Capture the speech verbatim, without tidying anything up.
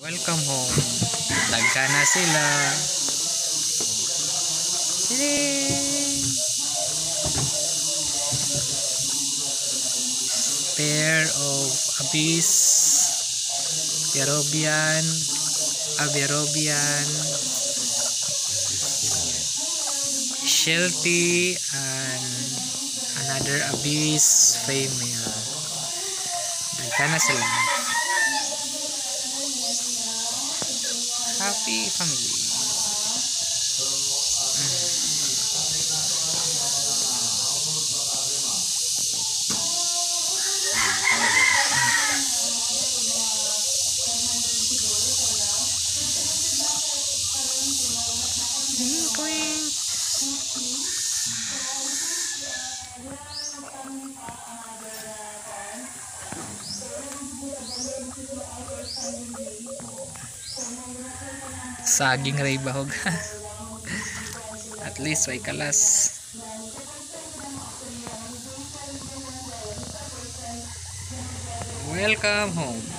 Welcome home. Dagka na sila. Yay! Pair of Abyss, Peruvian, Aberobian, Sheltie, and another Abyss female. Dagka na sila. Happy family. Saging ray bahog. At least way kalas. Welcome home.